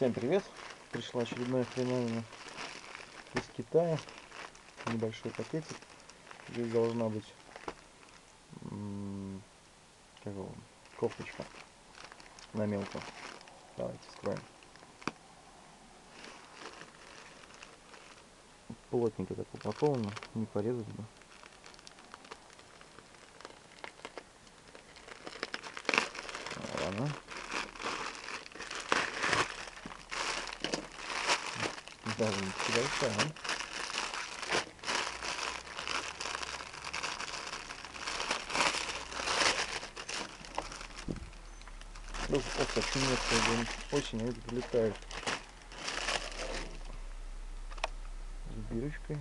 Всем привет! Пришло очередное хреновина из Китая. Небольшой пакетик. Здесь должна быть как его, кофточка на мелко. Давайте скроем. Плотненько так упаковано, не порезать бы. Ладно. Даже не большая. Очень нет, очень они прилетают с бирочкой.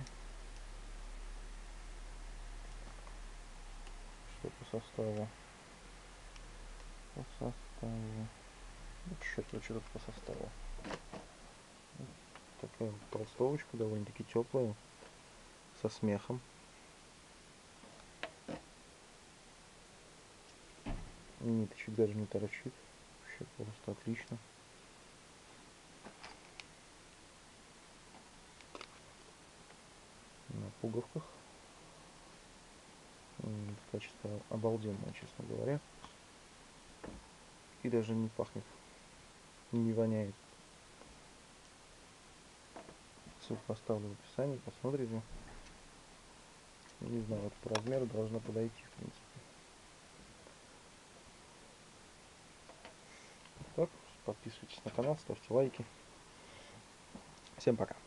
Что по составу? По составу. Что-то по составу. Такая толстовочка, довольно-таки теплая, со смехом. Ниточек даже не торчит. Вообще просто отлично. На пуговках. Качество обалденное, честно говоря. И даже не пахнет, не воняет. Ссылку оставлю в описании, посмотрите. Не знаю, вот по размеру должна подойти, в принципе. Так, подписывайтесь на канал, ставьте лайки. Всем пока.